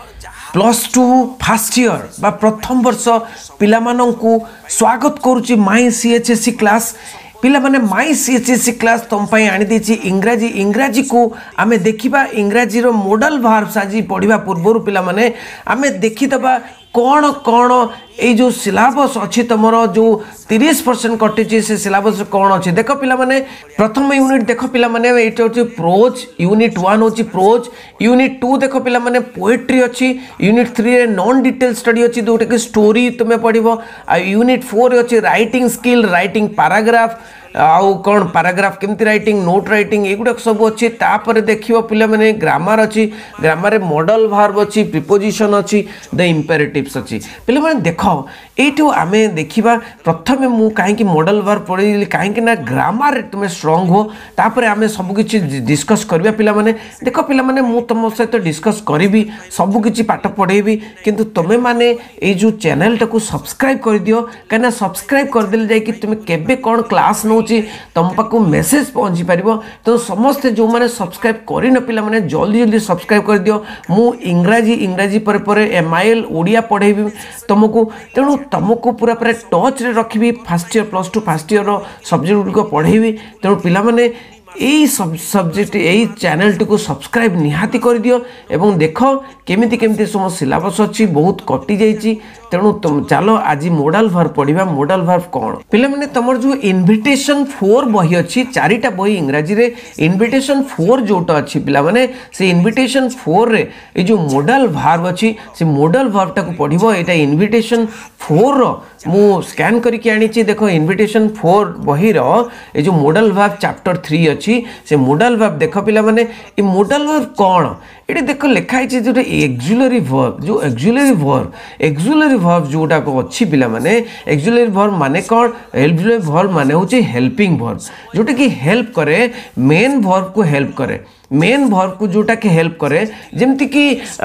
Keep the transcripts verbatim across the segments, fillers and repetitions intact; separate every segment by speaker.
Speaker 1: Plus two first year बा प्रथम वर्ष पिला माननकु स्वागत करूची माई सीएचएससी क्लास। पिला माने माई सीएचएससी क्लास तुम पाई आनी देछि इंग्राजी इंग्राजी को आमे देखिबा इंग्राजी रो मॉडल वर्ब्स आज पढ़िबा पूर्व पिला माने आमे देखिदबा कौन कौन ये जो सिलेबस अच्छी तुम जो तीस परसेंट कटी से सिलेबस कौन अच्छी देख पिला माने प्रथम यूनिट देख पिला माने ये हूँ प्रोज यूनिट वन हूँ प्रोज यूनिट टू देख पिला माने पोएट्री अच्छी यूनिट थ्री रे नॉन डिटेल स्टडी अच्छी जोटा कि स्टोरी तुम्हें पढ़ो आ यूनिट फोर अच्छी राइटिंग स्किल राइटिंग पैराग्राफ आउ कौन पैराग्राफ केमती राइटिंग नोट राइटिंग एगुड़ा सब अच्छी तापर देखियो पिला माने ग्रामर अच्छी ग्रामर मॉडल वर्ब अच्छी प्रिपोजिशन अच्छी द इंपेरेटिव्स अच्छी पिला माने देखो एठू आमे देखिबा प्रथमे मु काहे मॉडल वर्ब पढ़ी काहे ना ग्रामर तुम स्ट्रांग हो तापर आमे सब किछि डिस्कस करबा पिला माने देखो पिला माने मु तुम सहित डिस्कस करिवि सब किछि पाठ पढ़ेबी किंतु तुमे माने ए जो चैनल टाको सब्सक्राइब कर दियो काना सब्सक्राइब कर देले जाय कि तुमे केबे कोन क्लास नो तुम पाक मेसेज पहुँची पार तो समस्ते जो मैंने सब्सक्राइब कर पिला माने जल्दी जल्दी सब्सक्राइब कर दियो। मु इंग्राजी इंग्राजी पर पर एमआईएल ओडिया पढ़ेबी तुमको तेणु तुमको पूरा पूरा टच रे रखी first year plus two first year subject गुड़िक पढ़ेबी तेणु पिला माने यही सब सब्जेक्ट यही चैनल टी को सब्सक्राइब निहाती कर दियो एवं देख केमिति केमिति सम सिलेबस अच्छी बहुत कटि जाइए तेणु तुम चलो आज मॉडल वर्ब पढ़ा मॉडल वर्ब कौन पिला माने तुम जो इनविटेशन फोर बही अच्छी चारिटा बही इंग्राजी रे इनविटेशन फोर जोटा अच्छी पिला माने से इनविटेशन फोर रे ये जो मॉडल वर्ब अच्छी से मॉडल वर्ब टाको पढ़िबो एटा इनविटेशन फोर रो मु स्कैन करके आनी देखो इनविटेशन फोर बही रो ये जो मॉडल वर्ब चैप्टर थ्री अच्छी से मॉडल वर्ब देख पिला माने ये मॉडल वर्ब कौन ये देख लिखाई जो एक्जुलरी वर्ब जो एक्जुलरी वर्ब एक्जुलरी वर्ब जोटा को अच्छी पिला माने एक्जुलरी वर्ब माने कौन एक्जुलरी वर्ब माने होचे हेल्पिंग वर्ब जोटा कि हेल्प करे मेन वर्ब को हेल्प करे मेन वर्ब को जोटा कि हेल्प करे जेमती कि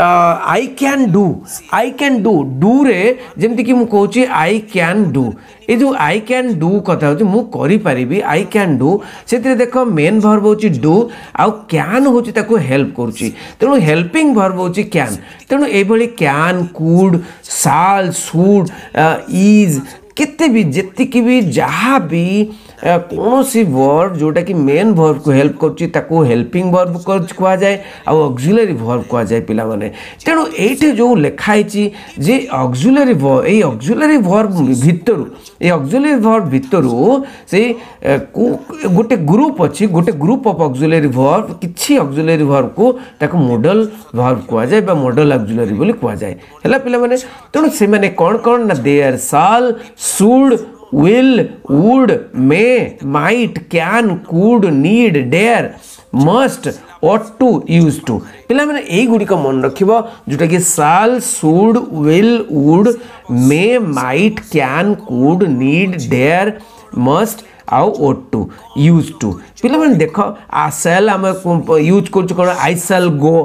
Speaker 1: I can do I can do do रे जेमती कि मु कहूची आई कैन डू ये जो आई कैन डू कथा होची मु करि परिबी आई कैन डू सेतिर देखो मेन वर्ब होची डू आउ कैन होची ताको हेल्प करूची तेणु हेल्पिंग वर्ब होची कैन तेणु ए भली कैन कुड शाल शुड इज केते भी जेति कि भी जहाँ भी कौन सी वर्ब जोटा कि मेन वर्ब को हेल्प करुच्ची ताको हेल्पिंग वर्ब कह जाए आउ ऑक्सिलरी वर्ब कह जाए पिला माने तेणु एठे जो लिखाई जे ऑक्सिलरी वर्ब ए ऑक्सिलरी वर्ब भितर ए ऑक्सिलरी वर्ब भितर से गोटे ग्रुप अच्छी गोटे ग्रुप ऑफ ऑक्सिलरी वर्ब किछि ऑक्सिलरी वर्ब को ताको मॉडल वर्ब कह जाए बा मॉडल ऑक्सिलरी बोली कह जाए हैला पिला माने तेणु से माने कौन कौन ना dare shall should will would may might can could need dare must ought to used to पिला माने एई गुडी को मन रखिबो जोटा कि shall should will would may might can could need dare must आउ ought to used to पिला माने देखो आ shall हम यूज कर कोन I shall go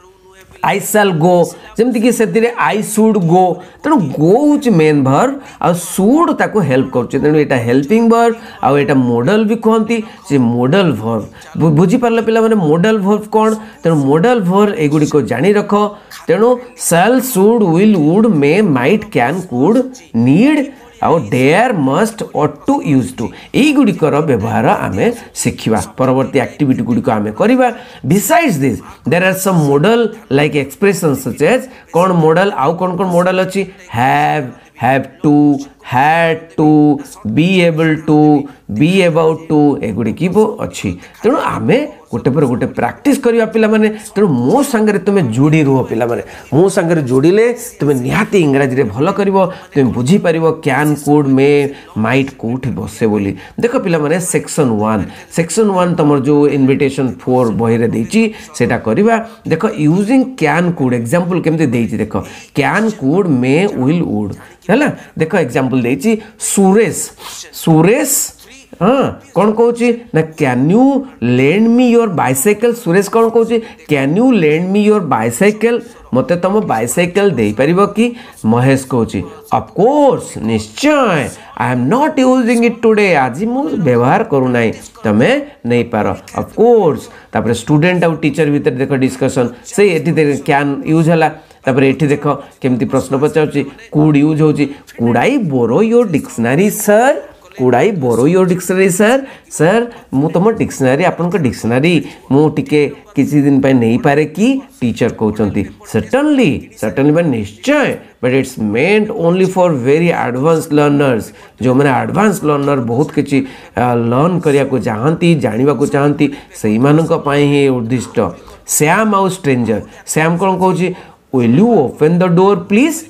Speaker 1: I shall go जमती कि से आई शुड गो तेणु गो हूँ मेन वर्ब आ शुड ताको हेल्प करुचे तेणु एटा हेल्पिंग वर्ब आउ एटा मॉडल भी कहती से मॉडल वर्ब बुझी पारल पिला माने मॉडल वर्ब कौन तेणु मॉडल वर्ब एगुड़ी को जानी रख तेणु shall should will would may might can could need आउ dare must ought to used to यही गुड़िकर व्यवहार आमे शिखिबा परवर्ती एक्टिविटी गुड़िक आमे करिबा। Besides this there are some modal like expressions such as कौन मॉडल आउ कौन कौन मॉडल अच्छी have have to had to be able to be about to एगुड़ी की वो अच्छी तेणु आमे गोटे पर गोटे प्रैक्टिस करवा पिला माने तेणु मो संगे तुम्हें जोड़ी रुह पिला माने मो संगे जोड़िले तुम्हें निहाती इंग्राजी रे भल करिवो तुम्हें बुझी पारिवो कैन कुड मे माइट कोठी बसे बोली देखो पिला माने सेक्शन वन सेक्शन वन तुम जो इनविटेशन फोर बही रे देची सेटा करवा देखो यूजिंग कैन कुड एग्जांपल केमते देची देखो can could may will would है देखो एग्जांपल देची सुरेश सुरेश हाँ कौन कहूँ ना can you lend me your bicycle Suresh कौन कहूँ can you lend me your bicycle मते तुम बाइसाइकेल दे पारिबो कि महेश कहूँ ऑफ कोर्स निश्चय I am not using it today आज मु व्यवहार करू ना तमे नहीं पार ऑफ कोर्स तापर स्टूडेंट आउ टीचर भीतर देखो डिस्कशन से एटी कैन यूज हला तापर एठी देखो केमती प्रश्न पचाउची कुड यूज होची could I borrow your dictionary sir could I borrow your dictionary sir sir मु तुम डिक्शनरी आपन डिक्शनरी मु टिके किसी दिन पे नहीं पारे कि टीचर कहते सर्टनली सर्टनली मैं निश्चय but it's meant only for very advance learners जो मैंने एडवांस लर्नर बहुत किसी लर्न करिया को चाहती जानिबा को चाहती सही मानक पई ही उद्दिष्ट सैम आउ स्ट्रेंजर सैम कौन कहूँ will you open the door please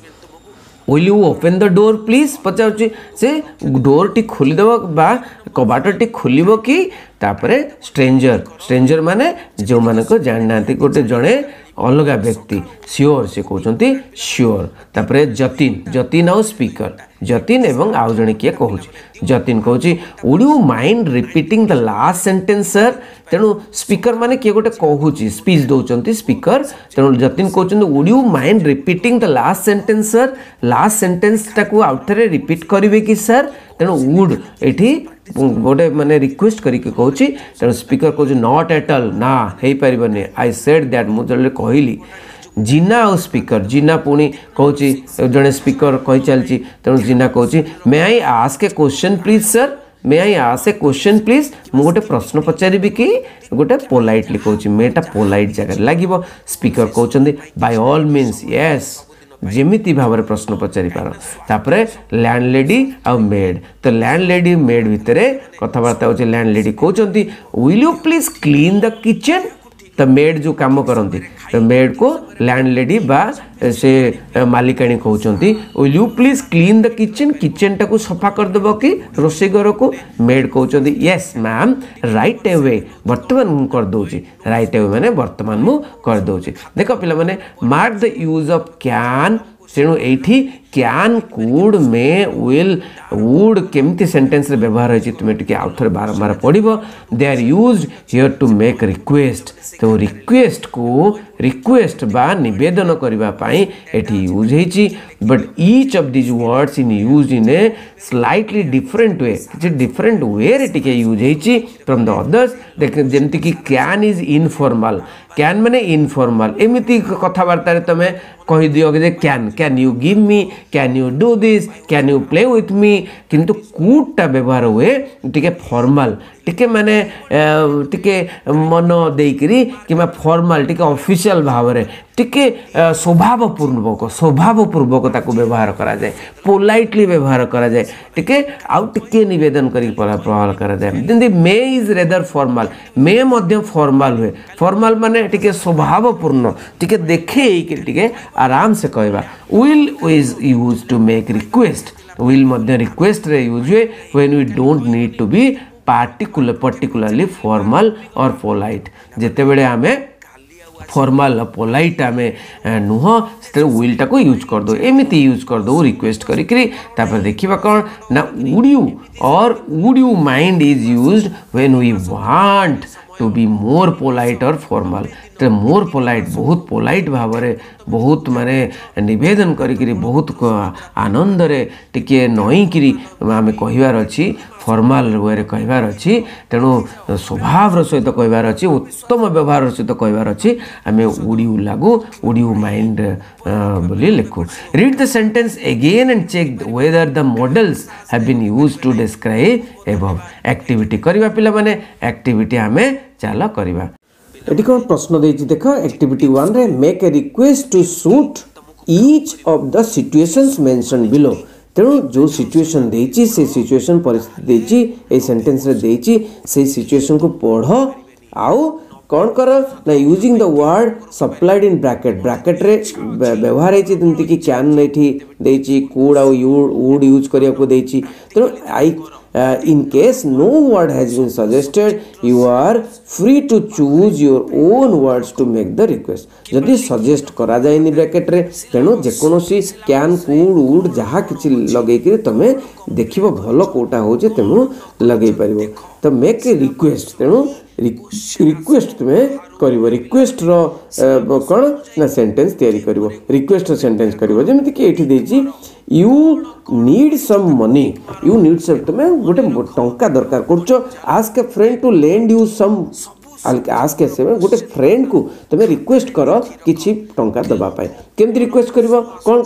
Speaker 1: will you open the door please पचार से डोर टी खोलीदेव बा कबाट टी खोल कि तापरे स्ट्रेंजर स्ट्रेंजर माने जो मानक जानी ना गोटे जड़े अलग व्यक्ति श्योर से कहते श्योर तापरे जतिन जतिन आउ स्पीकर जतिन एवं आउ जड़े किए कहूँ जतिन कहूँ would you mind repeating the last sentence sir तेणु स्पीकर माने किए गोटे कहूँ स्पीच दौरान स्पीकर तेणु जतिन कहते would you mind repeating the last sentence sir last sentence टाक आउ थे रिपीट करेंगे कि सर तेणु वुड ये गोटे माने रिक्वेस्ट करके कहूँ तेणु स्पीकर कहूँ नॉट एट ऑल ना हो पारे आई सेड दैट मुझे कहली जिना और स्पीकर जिना पुणी कहूँ जड़े स्पीकर कही चलती तेणु जिना कहूँ may I ask a question please sir may I ask a question please मु गोटे प्रश्न पचारि कि गोटे पोलाइटली कहूँ मेटा पोलाइट जगह लगे स्पीकर कहते बाय ऑल मीन्स यस जेमिति भाव में प्रश्न पचारि पार तापरे लैंडलेडी आ मेड तो लैंडलेडी मेड भितर कथबार्ता होची लैंडलेडी कहते will you please clean the kitchen तो मेड जो काम करती तो मेड को लैंडलेडी बा से मालिकाणी कहते will you please clean the kitchen kitchen टाक सफा करदेव कि रोषे घर को मेड कहते येस मैम राइट अवे बर्तमान मु करदे राइट अवे मैंने बर्तमान मु करदे देख पिला माने mark the use of can तेणु ये can could may will would केमती सेंटेंस रे व्यवहार होती तुम्हें टी आउ थे बारंबार पढ़ दे are used here to make request तो रिक्वेस्ट को रिक्वेस्ट बा निवेदन करने एटी यूज होती but each of this words in use in a slightly different way किसी डिफरेंट वे रे टिके यूज होती फ्रॉम द अदर्स देख जमती कि कैन इज इनफॉर्मल कैन माने इनफॉर्मल एमती कथबार्ता तुम कही दियो कि can can you give me can you do this can you play with me किंतु कूटा व्यवहार हुए टिके फॉर्मल टिके माने टिके मन देकरी कि फॉर्मल टिके ऑफिशियल भाव में टिके स्वभावपूर्वक स्वभावपूर्वक ताको व्यवहार करा जाए पोलाइटली व्यवहार करा जाए टिके आउ टिके निवेदन करी प्रभाव करा जाए जमी may is rather formal may मध्य फॉर्मल हुए फॉर्मल माने टिके स्वभावपूर्ण टिके देखे टिके आराम से कहवा will is use to make request will मध्य रिक्वेस्ट रे यूज हुए when we don't need to be particular particularly formal और पोलाइट जेते बेले आमे फॉर्मल पोलाइट आम नुह से विल टाक यूज कर दो एमती यूज कर दो रिक्वेस्ट करी देखा कौन ना वुड यू और would you mind is used when we want to be more polite और फॉर्मल तो मोर पोलाइट बहुत पोलाइट भाव में बहुत माने निवेदन करी बहुत आनंद रे टिके नईकरी आम कहबार अच्छी फॉर्मल वे कहबार अच्छी तेणु स्वभाव सहित कहबार अच्छी उत्तम व्यवहार सहित कहबार अच्छी आम वुड यू लागू वुड यू माइंड बोली लिखू read the sentence again and check whether the modals have been used to describe above activity करबा पिला माने एक्टिविटी आमे चला करबा एटी कौन प्रश्न देछि देख एक्टिविटी वन रे make a request to suit each of the situations mentioned below तेणु जो सिचुएशन देछि से सिचुएशन परिस्थिति देछि ए सेंटेंस रे देछि से सिचुएशन को पढ़ आउ कौन कर ना using the word supplied in bracket bracket रे व्यवहार होती जमती कि कैन एठी देछि कूड आउ वुड यूज करिया को देछि तेणु आई Uh, in case no word has been suggested, you are free to choose your own words to make the request. जदि suggest करा जाए नि ब्रैकेट रे तेणु जेकोसी कैन कूड वुड जहाँ किसी लगे कि तुम्हें देखिबो भलो कोटा होचे तेणु लगे पारिबो तो मेक ए रिक्वेस्ट तेणु रिक्वेस्ट तुम्हें करिवो रिक्वेस्ट रो कौन ना सेंटेंस तैयारी करिवो रिक्वेस्ट रो सेंटेंस करिवो जेमिति कि एठी देछि you need some money you need some तुम्हें गोटे टंका दरकार करछो ask a friend to lend you some
Speaker 2: ask एस एम एस गोटे फ्रेंड को तुम रिक्वेस्ट कर किसी टंका दवाई केमती रिक्वेस्ट कर कौन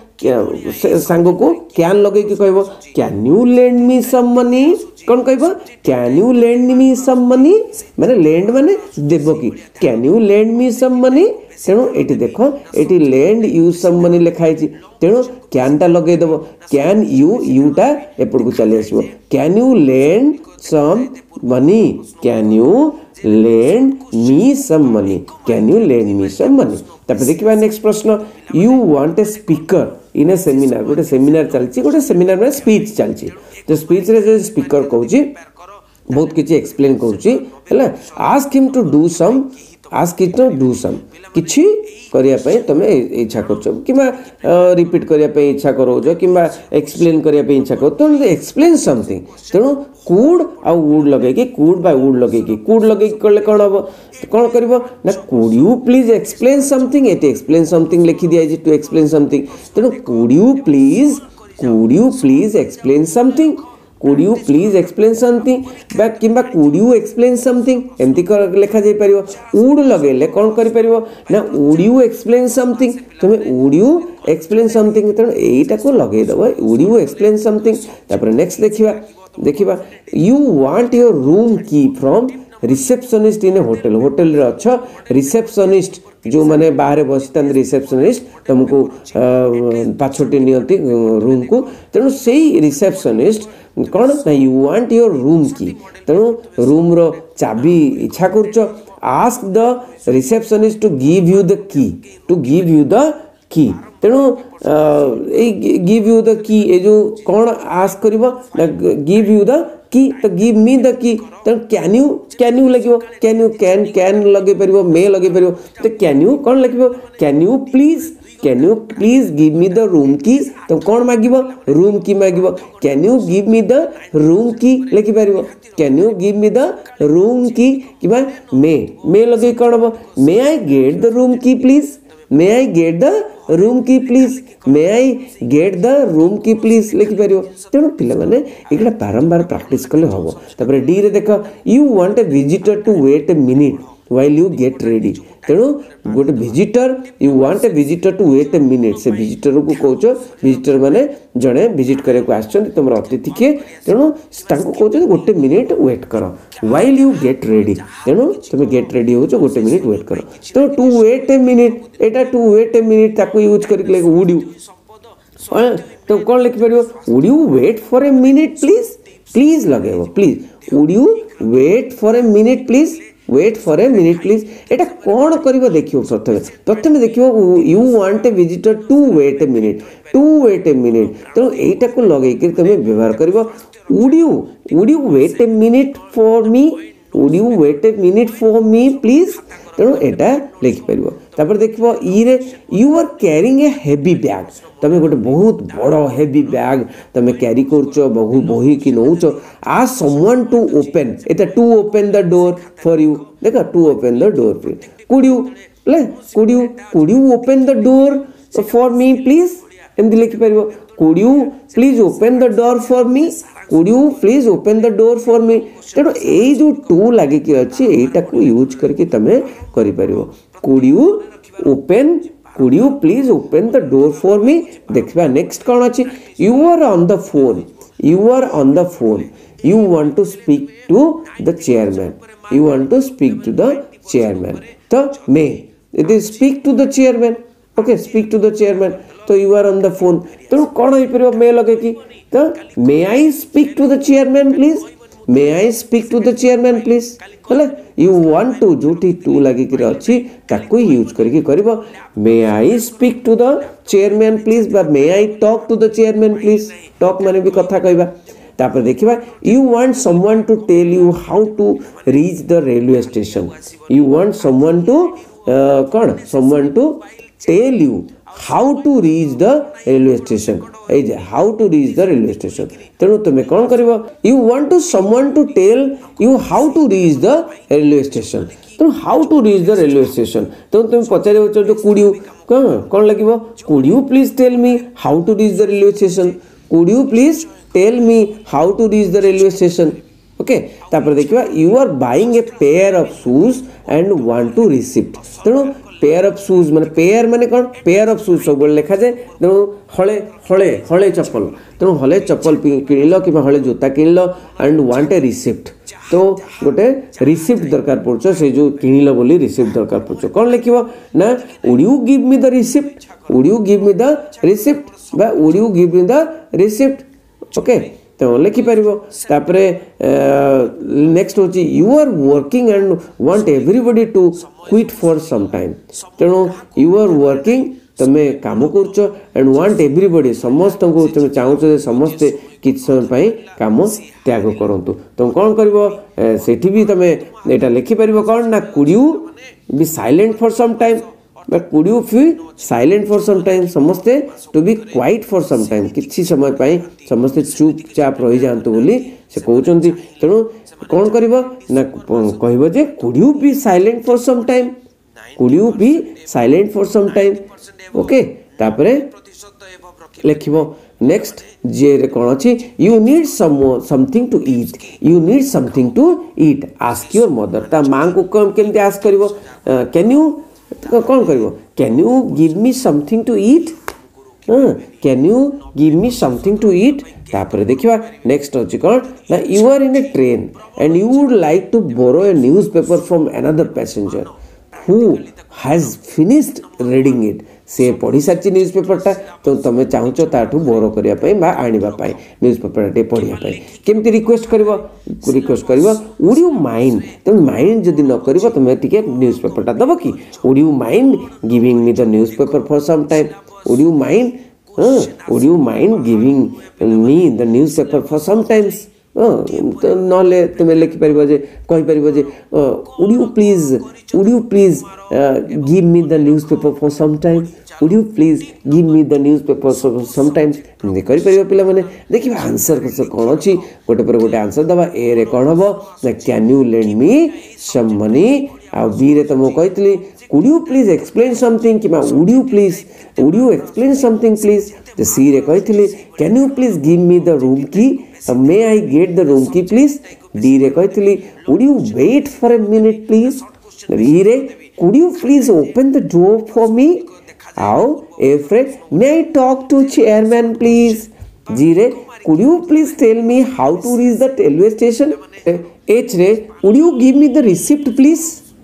Speaker 2: कर सांग को कैन लगे कह can you lend me some money कौन कह can you lend me some money माने लेंड माने देव कि can you lend me some money तेणु ये देख ये लेंड यू सम मनी लिखाई तेणु कैन टा लगे देव कैन यू यूटा एपट को चली आसो can you lend some money can you lend me some money can you lend me some money तापर देखिबा नेक्स्ट प्रश्न you want a speaker in a seminar गोटे सेमिनार चलची गोटे सेमिनार में स्पीच चलची तो स्पीच रे जो स्पीकर कहूची बहुत किछि एक्सप्लेन करूची हैला ask him to do some ask him to do some किछि करिया पई तमे इच्छा करछो किबा रिपीट करिया पई इच्छा करोजो किबा एक्सप्लेन करिया पई इच्छा करो तो एक्सप्लेन समथिंग तेणु कुड आ वुड लगे कि कुड बाय वुड लगे कि कुड लगे करले कोन हबो कोन करबो ना could you please explain something एते एक्सप्लेन समथिंग लिखि दिया जे टू एक्सप्लेन समथिंग तेणु could you please could you please explain something could you please explain something बा किंबा could you explain something एमती कर लिखा जाई परिबो would लगेले कोन करि परिबो ना would you explain something तुमे would you explain something त एटा को लगे दबो would you explain something तापर नेक्स्ट देखिबा देखिबा you want your room key from receptionist in hotel hotel रे अच्छा रिसेप्शनिस्ट जो माने बाहर बसता रिसेप्शनिस्ट तुमको पाछोटी नियंती रूम को तेणु से रिसेप्शनिस्ट कौन ना यू वांट योर रूम की तेणु रूम रो चाबी इच्छा करछ ask the receptionist to give you the key to give you the key तेणु गिव यू द की ए जो कौन आस्क करिवो ना गिव यू द की तो गिव मी द की तो कैन यू कैन यू लगे कैन यू कैन कैन लगे परिबो मे लगे परिबो तो कैन यू कौन लगे can you please can you please give me the room key तो कौन मागिबो रूम की मागिबो can you give me the room key लिखि परिबो can you give me the room key किबा मे मे लगे कौन हबो may I get the room key please may I get the room key please may I get the room key please लिखि परिबो तेणु पिला माने एकटा बारंबार प्रैक्टिस कले हबो तापर डी रे देख you want a visitor to wait a minute while you get ready तेणु गोटे visitor you want a visitor to wait a minute से विजिटर को कहछो विजिटर माने जणे विजिट करे को आछन तुमर अतिथि के तेणु ताको कहछो गोटे मिनिट वेट करो व्हाइल यू गेट रेडी तेणु तुम गेट रेडी होछो गोटे मिनिट वेट करो तो टू वेट ए मिनिट एटा टू वेट ए मिनिट ताको यूज करके ले वुड यू तो कौन लिख परिबो would you wait for a minute please please लगेबो please would you wait for a minute please wait for a minute please एटा कौन करिवो देखियो प्रथमे प्रथमे देखियो you want a visitor to wait a minute to wait a minute तो एटा को लगे कि तुम व्यवहार करिवो would you would you wait a minute for me would you wait a minute for me please तेणु एटा लिखि परिबो तापर देखिबो ई रे you are carrying a heavy bag तमे गोटे बहुत बड़ हेवी बैग तमे कैरी करछो बहु बही कि नउछो आ समवन टू ओपन एटा to open the door for you देखा to open the door please could you ले could you could you open the door for me please एमदी लिखि परिबो could you please open the door for me could you please open the door for me तेणु ए जो to लगे कि अच्छी एटा को यूज करके तमे करि परिबो could you open could you please open the door for me देखबा नेक्स्ट कोन अछि you are on the phone you are on the phone you want to speak to the chairman you want to speak to the chairman तो may it is speak to the chairman okay speak to the chairman तो you are on the phone तो कौन हो परिबो may लगे कि तो may I speak to the chairman please may I speak to the chairman please हले you want to जोटी टू लगे कि अछि ताको यूज करके करबो may I speak to the chairman please बा may I talk to the chairman please talk माने भी कथा कहबा तापर देखिबा you want someone to tell you how to reach the railway station you want someone to कोन someone to tell you how to reach the railway station ए जे how to reach the railway station तेणु तुम कौन कर you want to someone to tell you how to reach the railway station तेणु how to reach the railway station तेणु तुम पचार जो कुड यू कौन कौन लगे could you please tell me how to reach the railway station could you please tell me how to reach the railway station okay तापर देखिबा you are buying a pair of shoes and want to receipt तेणु pair of shoes माने pair माने कौन pair of shoes सब लिखा जाए तेणु हले हले हले चप्पल तेणु हले चप्पल किणिल कि हले जूता किणिल एंड वांट ए रिसीप्ट तो गोटे रिसीप्ट दरकार पड़छ से जो किणिल बोली रिसीप्ट दरकार पड़छ कौन लिखिबो ना would you give me the receipt would you give me the receipt बा would you give me the receipt okay तो लिखिपर तापर नेक्स्ट हूँ you are working and want everybody to quit for some time तेणु you are working तुम्हें काम कर and want everybody समस्त को तुम चाहूँ समस्ते किसी समय काम त्याग करूँ तुम कौन कर सेठी भी तुम यहाँ लिखिपर कौन ना could you be silent for some time but could you be silent for some time समस्ते to be quiet for some time किसी समय पाई समस्ते चुपचाप रही जातु बोली से कहते तेणु कौन कर ना कह जे could you be silent for some time could you be silent for some time okay तापरे लिखिबो नेक्स्ट जे रे कौन अच्छी you need some something to eat you need something to eat ask your mother ता मां को केमती आस्क करिवो कैन यू कौन कर can you give me something to eat can you give me something to eat तापर देखिबा next अच्छी कौन ना you are in a train and you would like to borrow a newspaper from another passenger who has finished reading it से पढ़ी सारी news पेपरटा तो तुम चाहूच ताठू बोरो करने आने न्यूज़ पेपर पढ़ाई केमती रिक्वेस्ट कर रिक्वेस्ट कर वुड यू माइंड तुम माइंड जदि न कर तुम टे न्यूज़ पेपरटा दब कि would you mind giving me the newspaper for some time would you mind would you mind giving me the newspaper for some times ना तुम लिखिपर कहीपर would you please would you please give me the newspaper for some time would you please give me the newspaper for some time कर पे मैंने देखिए answer कौन अच्छी गोटे पर गोटे आंसर दबा ए रे कौन हम ना can you lend me some money आ बी रे तो मुझे कही could you please explain something कि would you please would you explain something please C रे कही can you please give me the room key may I get the room key please D रे कही would you wait for a minute please E रे could you please open the door for me आओ afraid may I talk to chairman please G रे could you please tell me how to reach the railway station H रे would you give me the receipt please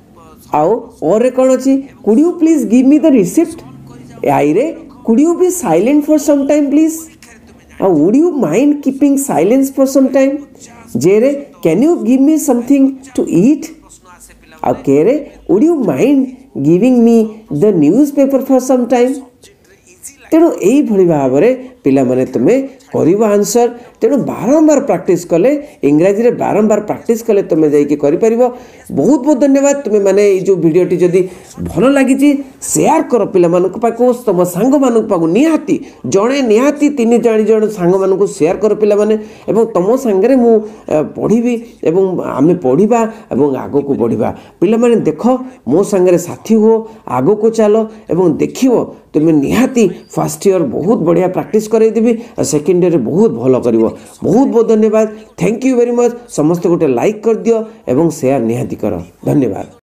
Speaker 2: आओ और रे कौन अच्छी could you please give me the receipt I रे could you be silent for some time please would you mind keeping silence for some time J रे can you give me something to eat आ K रे would you mind giving me the newspaper for some time तेणु यही भाव में पिला माने तुम्हें कर आंसर तेणु बारंबार प्रैक्टिस कले इंग्राजी रे बारंबार प्रैक्टिस कले तुम्हें जाइए कर बहुत बहुत धन्यवाद तुम्हें माने जो वीडियोटी जदि भल लगी शेयर कर पिला मानक पाखु तुम सांग मानक पाखु निहाती जड़े निहाती तीन चार जन सांग मानक शेयर कर पिला माने एवं तुम सांगे मु पढ़ी एवं आमे पढ़ा एवं आग को बढ़ा पिला माने देख मो सांगे साथी हो आग को चल एवं देखियो तुम्हें निहाती फर्स्ट ईयर बहुत बढ़िया प्रैक्टिस करदेवी सेकेंड ईयर बहुत भल कर बहुत बहुत धन्यवाद थैंक यू वेरी मच समस्त गोटे लाइक कर दियो एवं शेयर निहाती कर धन्यवाद।